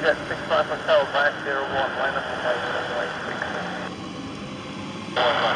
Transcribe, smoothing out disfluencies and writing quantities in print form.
Jet 65 Hotel, 501, line up the 5,